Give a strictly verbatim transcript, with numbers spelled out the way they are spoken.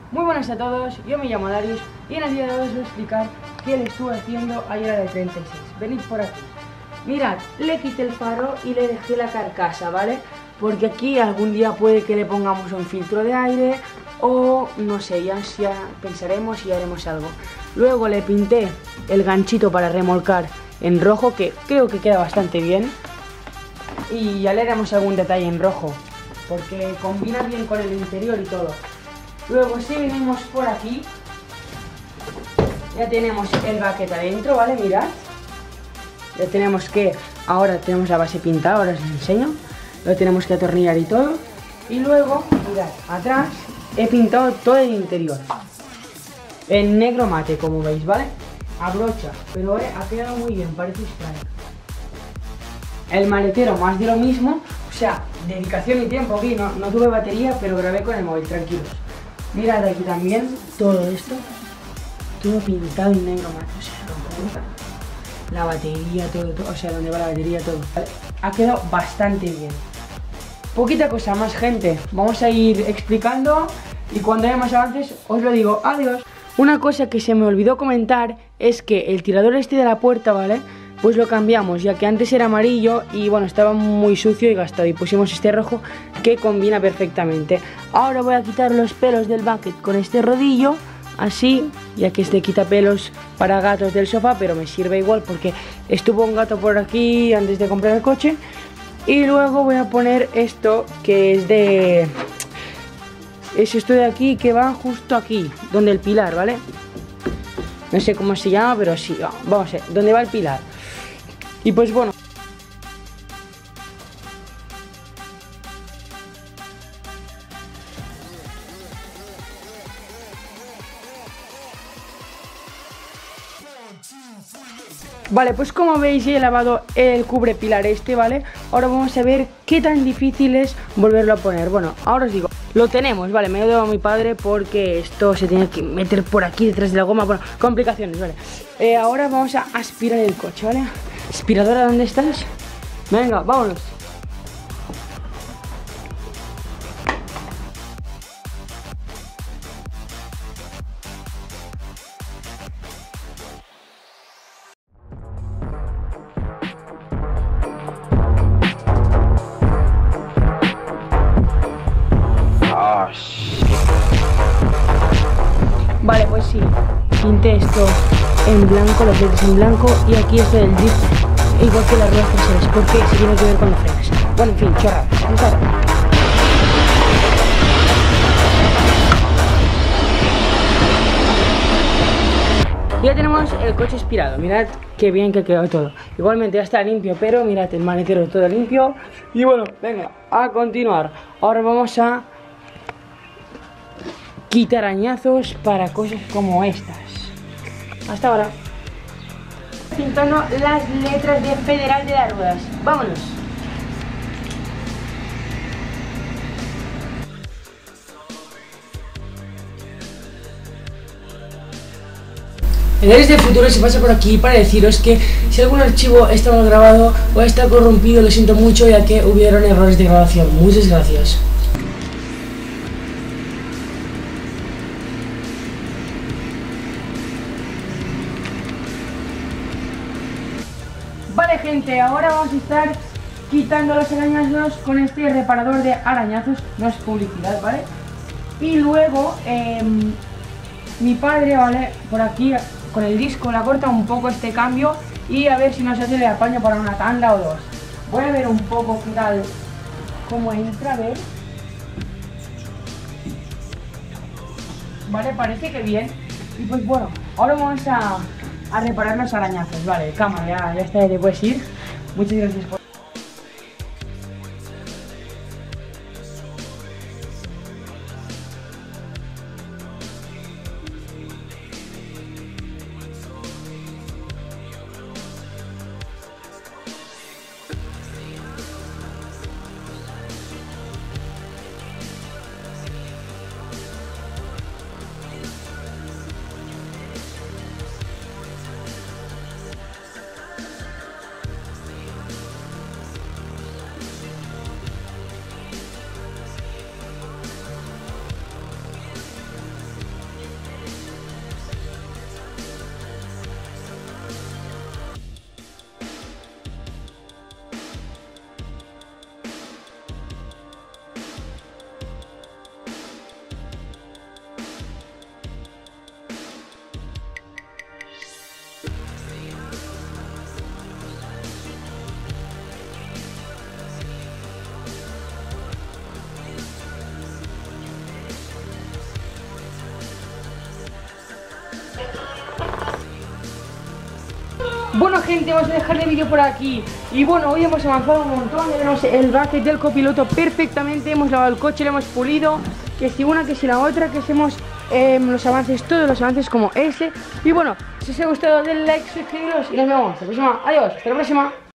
Muy buenas a todos, yo me llamo Darius y en el día de hoy os voy a explicar qué le estuve haciendo ayer al treinta y seis. Venid por aquí. Mirad, le quité el faro y le dejé la carcasa, ¿vale? Porque aquí algún día puede que le pongamos un filtro de aire o no sé, ya, ya pensaremos y haremos algo. Luego le pinté el ganchito para remolcar en rojo, que creo que queda bastante bien. Y ya le haremos algún detalle en rojo, porque combina bien con el interior y todo. Luego si venimos por aquí, ya tenemos el bucket adentro, ¿vale? Mirad. Ya tenemos que, ahora tenemos la base pintada, ahora os enseño. Lo tenemos que atornillar y todo. Y luego, mirad, atrás he pintado todo el interior en negro mate, como veis, ¿vale? A brocha, pero eh, ha quedado muy bien, parece extraño. El maletero más de lo mismo, o sea, dedicación y tiempo aquí, no, no tuve batería, pero grabé con el móvil, tranquilos. Mirad aquí también, todo esto, todo pintado en negro mate, o sea, con la batería, todo, todo, o sea, donde va la batería, todo. ¿Vale? Ha quedado bastante bien. Poquita cosa más, gente, vamos a ir explicando y cuando haya más avances os lo digo. Adiós. Una cosa que se me olvidó comentar es que el tirador este de la puerta, ¿vale? Pues lo cambiamos, ya que antes era amarillo y bueno, estaba muy sucio y gastado, y pusimos este rojo que combina perfectamente. Ahora voy a quitar los pelos del bucket con este rodillo, así, ya que este quita pelos para gatos del sofá, pero me sirve igual porque estuvo un gato por aquí antes de comprar el coche. Y luego voy a poner esto que es de... es esto de aquí que va justo aquí, donde el pilar, ¿vale? No sé cómo se llama, pero sí, vamos a ver, donde va el pilar. Y pues bueno, vale, pues como veis ya he lavado el cubre pilar este, ¿vale? Ahora vamos a ver qué tan difícil es volverlo a poner. Bueno, ahora os digo, lo tenemos, ¿vale? Me lo debo a mi padre porque esto se tiene que meter por aquí detrás de la goma. Bueno, complicaciones, ¿vale? Eh, ahora vamos a aspirar el coche, ¿vale? Aspiradora, ¿dónde estás? Venga, vámonos. Vale, pues sí, pinté esto en blanco, los letras en blanco, y aquí esto del drift, igual que las ruedas traseras, porque se tiene que ver con los frenos. Bueno, en fin, chorra, vamos a ver. Ya tenemos el coche aspirado, mirad qué bien que quedó todo. Igualmente ya está limpio, pero mirad el maletero todo limpio. Y bueno, venga, a continuar. Ahora vamos a quitar arañazos para cosas como estas. Hasta ahora. Pintando las letras de Federal de las ruedas. Vámonos. En el de futuro se pasa por aquí para deciros que si algún archivo está mal grabado o está corrompido, lo siento mucho, ya que hubieron errores de grabación. Muchas gracias. Vale, gente, ahora vamos a estar quitando los arañazos con este reparador de arañazos, no es publicidad, ¿vale? Y luego eh, mi padre, ¿vale? Por aquí con el disco le corta un poco este cambio y a ver si nos hace de apaño para una tanda o dos. Voy a ver un poco qué tal, cómo entra, a ver. Vale, parece que bien. Y pues bueno, ahora vamos a... a reparar los arañazos. Vale, cámara, ya, ya está, te puedes ir. Muchas gracias por... bueno, gente, vamos a dejar el vídeo por aquí. Y bueno, hoy hemos avanzado un montón. Ya tenemos el bucket del copiloto perfectamente. Hemos lavado el coche, lo hemos pulido. Que si una, que si la otra, que hacemos eh, los avances, todos los avances como ese. Y bueno, si os ha gustado, denle like, suscribiros y nos vemos. Hasta la próxima. Adiós, hasta la próxima.